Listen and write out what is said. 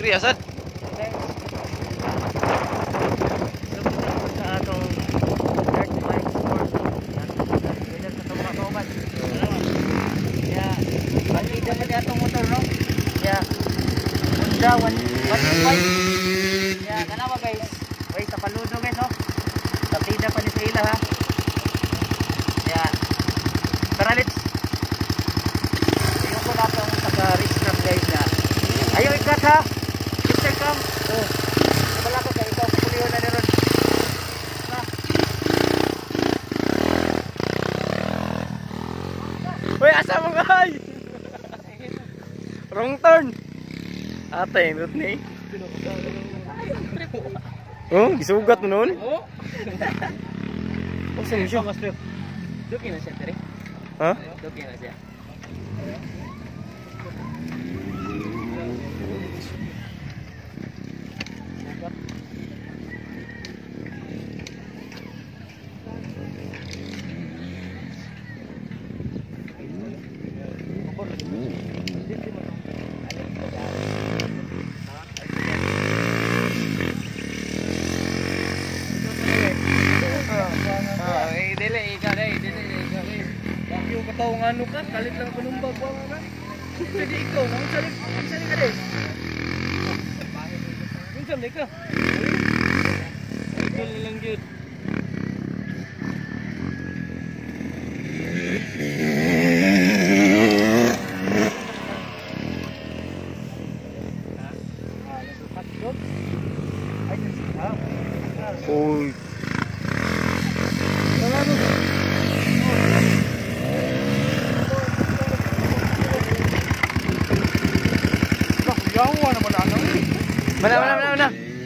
asad. Sa atong third bike sport. Winner sa mga kauban. Ya, bandida pa atong motor no. Ya. Honda 125. Ya, kana ba guys? Way sa paludo guys no. Bandida pa ni sa ila ha. Ya. Tara let's. Ayun ko na ang taga-race cam guys na. Ayaw ikat ha. Mr. Cam. Oh. Wala ko sa ikaw puliho na ni Ron. Uy, asa mo guys? Wrong turn. Ate, Rodney. Oh, gisugat mo noon? Oh. Oh, saan siya? Duki na siya, Tere. Ha? Duki na siya. Kung ano ka, kalit lang ko nung bagwa ka. Pwede ikaw, ang salit ka din. Ang salit ka. Ito lang yun. Uy. Mana.